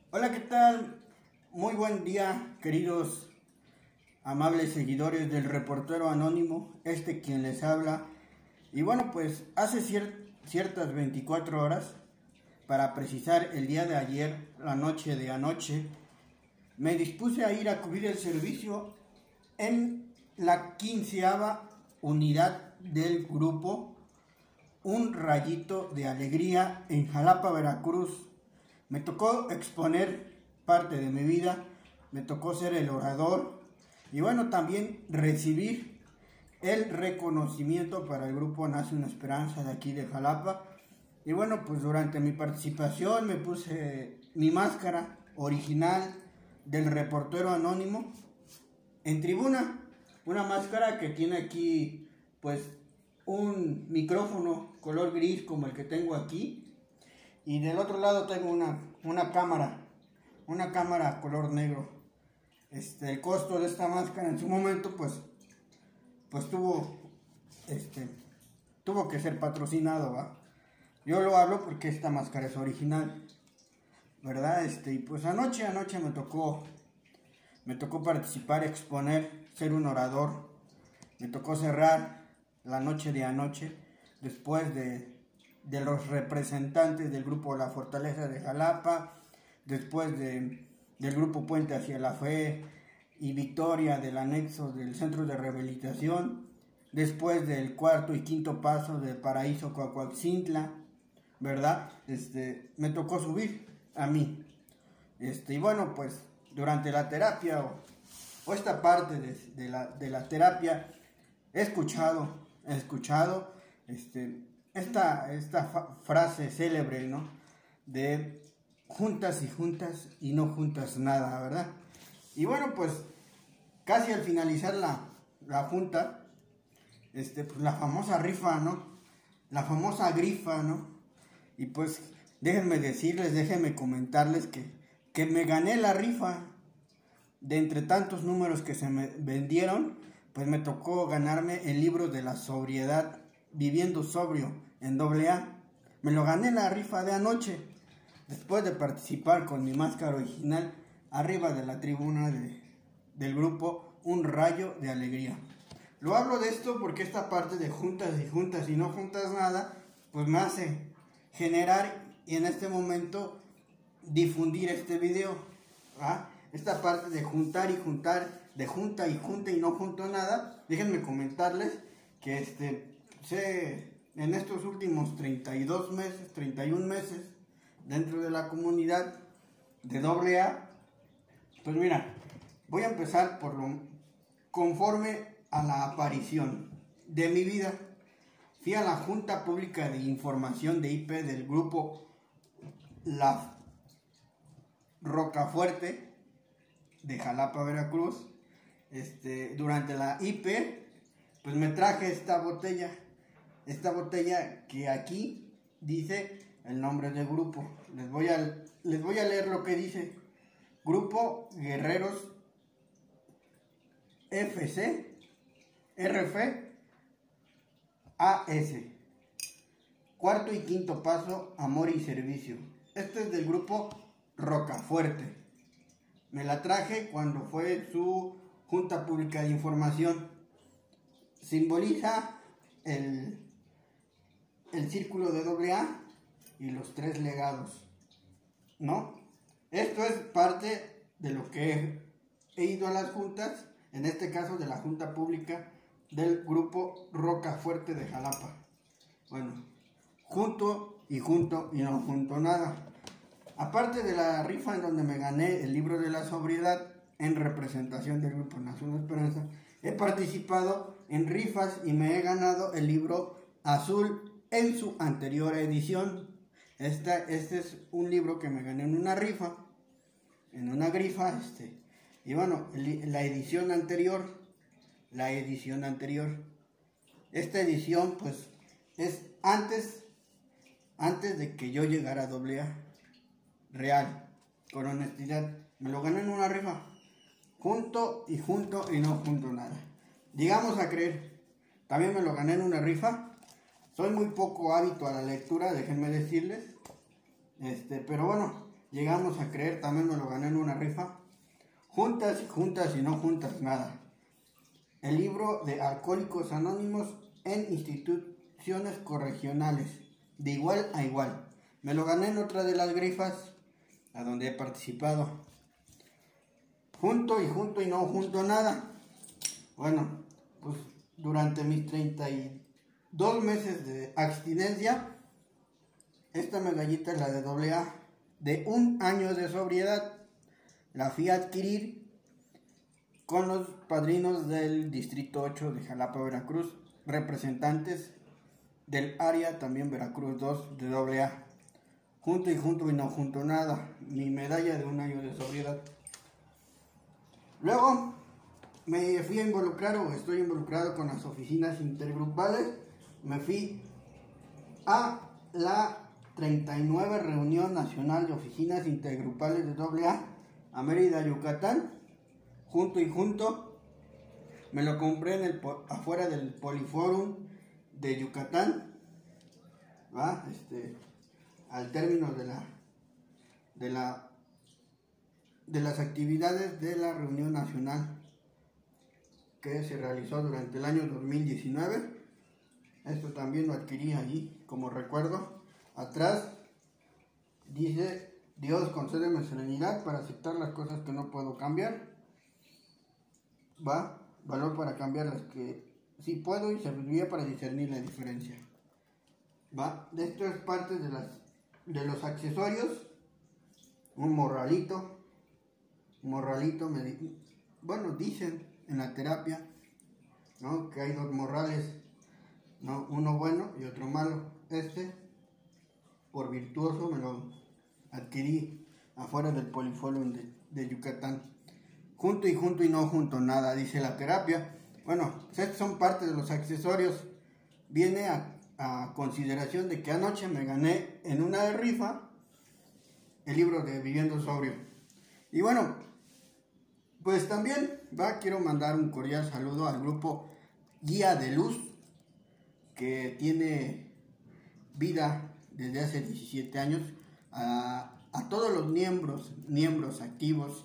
Hola, ¿qué tal? Muy buen día, queridos amables seguidores del Reportero Anónimo, quien les habla. Y bueno, pues hace ciertas 24 horas, para precisar el día de ayer, la noche de anoche, me dispuse a ir a cubrir el servicio en la 15ª unidad del grupo Un Rayito de Alegría en Jalapa, Veracruz. Me tocó exponer parte de mi vida, me tocó ser el orador y bueno, también recibir el reconocimiento para el grupo Nace una Esperanza de aquí de Jalapa. Y bueno, pues durante mi participación me puse mi máscara original del Reportero Anónimo en tribuna, una máscara que tiene aquí pues un micrófono color gris como el que tengo aquí. Y del otro lado tengo una cámara color negro. El costo de esta máscara en su momento pues tuvo que ser patrocinado, ¿va? Yo lo hablo porque esta máscara es original, ¿verdad? Y pues anoche me tocó participar, exponer, ser un orador. Me tocó cerrar la noche de anoche después de los representantes del grupo La Fortaleza de Jalapa, después del grupo Puente hacia la Fe y Victoria del anexo del Centro de Rehabilitación, después del cuarto y quinto paso del Paraíso Coahualcintla, ¿verdad? Me tocó subir a mí. Y bueno, pues durante la terapia o esta parte de la terapia he escuchado esta frase célebre, ¿no? De juntas y no juntas nada, ¿verdad? Y bueno, pues casi al finalizar la junta, pues la famosa rifa, ¿no? La famosa grifa, ¿no? Y pues déjenme comentarles que me gané la rifa. De entre tantos números que se me vendieron, pues me tocó ganarme el libro de la sobriedad, Viviendo Sobrio, en AA. Me lo gané en la rifa de anoche, después de participar con mi máscara original arriba de la tribuna del grupo Un Rayo de Alegría. Lo hablo de esto porque esta parte de juntas y no juntas nada, pues me hace generar y en este momento difundir este video, ¿ah? Esta parte de juntar y juntar, de junta y no junto nada. Déjenme comentarles que en estos últimos 31 meses dentro de la comunidad de AA, pues mira, voy a empezar conforme a la aparición de mi vida. Fui a la Junta Pública de Información de IP del grupo La Rocafuerte de Jalapa, Veracruz. Durante la IP, pues me traje esta botella que aquí dice el nombre del grupo. Les voy a leer lo que dice: Grupo Guerreros FC RF AS, cuarto y quinto paso, amor y servicio. Este es del grupo Rocafuerte. Me la traje cuando fue su Junta Pública de Información. Simboliza el círculo de AA y los 3 legados, ¿no? Esto es parte de lo que he ido a las juntas, en este caso de la Junta Pública del grupo Rocafuerte de Jalapa. Bueno, junto y no junto nada. Aparte de la rifa en donde me gané el libro de la sobriedad en representación del grupo Nace una Esperanza, he participado en rifas y me he ganado el libro azul en su anterior edición. Este es un libro que me gané en una rifa, y bueno, la edición anterior, esta edición pues es antes de que yo llegara a AA, real, con honestidad. Me lo gané en una rifa, junto y no junto nada. Llegamos a creer, también me lo gané en una rifa. Soy muy poco hábito a la lectura, déjenme decirles, pero bueno, llegamos a creer, también me lo gané en una rifa. Juntas y no juntas nada. El libro de Alcohólicos Anónimos en instituciones correccionales, de igual a igual. Me lo gané en otra de las grifas a donde he participado. Junto y no junto nada. Bueno, pues durante mis 32 meses de abstinencia, esta medallita es la de AA, de 1 año de sobriedad. La fui a adquirir con los padrinos del Distrito 8 de Jalapa, Veracruz, representantes del área también Veracruz 2 de AA. Junto y no junto nada, mi medalla de 1 año de sobriedad. Luego me fui a involucrar, o estoy involucrado con las oficinas intergrupales. Me fui a la 39 Reunión Nacional de Oficinas Intergrupales de AA a Mérida, Yucatán. Junto, me lo compré afuera del Poliforum de Yucatán, ¿va? Al término de las actividades de la reunión nacional que se realizó durante el año 2019. Esto también lo adquirí allí como recuerdo. Atrás dice: Dios, concédeme serenidad para aceptar las cosas que no puedo cambiar. Va, valor para cambiar las que sí puedo, y sabiduría para discernir la diferencia. Va, de esto es parte de los accesorios. Un morralito, bueno, dicen en la terapia, ¿no?, que hay 2 morrales, ¿no?, uno bueno y otro malo. Por virtuoso, me lo adquirí afuera del Poliforum de Yucatán. Junto y no junto nada, dice la terapia. Bueno, estos son parte de los accesorios. Viene a consideración de que anoche me gané en una rifa el libro de Viviendo Sobrio. Y bueno, pues también quiero mandar un cordial saludo al grupo Guía de Luz, que tiene vida desde hace 17 años, a todos los miembros activos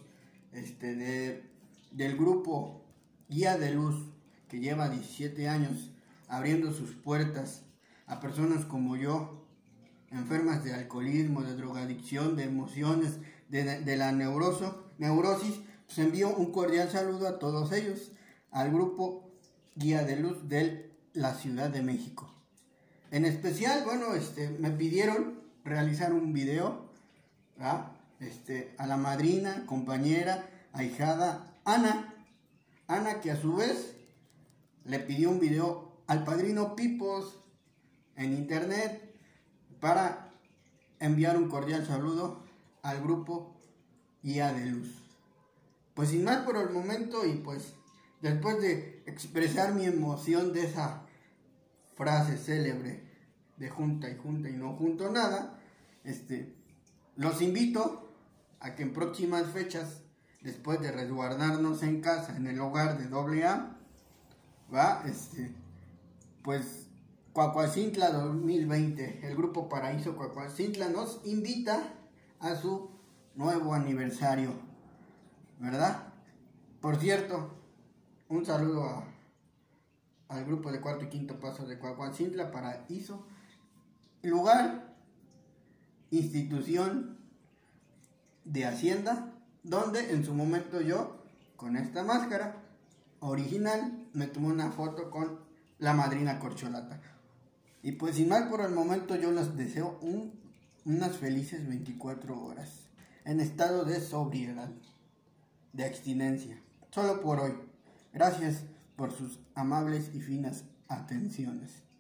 del grupo Guía de Luz, que lleva 17 años abriendo sus puertas a personas como yo, enfermas de alcoholismo, de drogadicción, de emociones, de la neurosis. Pues envío un cordial saludo a todos ellos, al grupo Guía de Luz de la Ciudad de México. En especial, bueno, me pidieron realizar un video, ¿verdad?, a la madrina, compañera, ahijada Ana, que a su vez le pidió un video al padrino Pipos en internet para enviar un cordial saludo al grupo Guía de Luz. Pues sin más por el momento, y pues después de expresar mi emoción de esa frase célebre de junta y no junto nada, los invito a que en próximas fechas, después de resguardarnos en casa, en el hogar de AA, pues Cuacuacintla 2020, el grupo Paraíso Cuacuacintla nos invita a su nuevo aniversario, ¿verdad? Por cierto, un saludo al grupo de 4º y 5º paso de Cuacuacintla, Paraíso, lugar, institución de Hacienda, donde en su momento yo, con esta máscara original, me tomé una foto con la madrina Corcholata. Y pues sin más por el momento, yo les deseo unas felices 24 horas en estado de sobriedad, de abstinencia, solo por hoy. Gracias por sus amables y finas atenciones.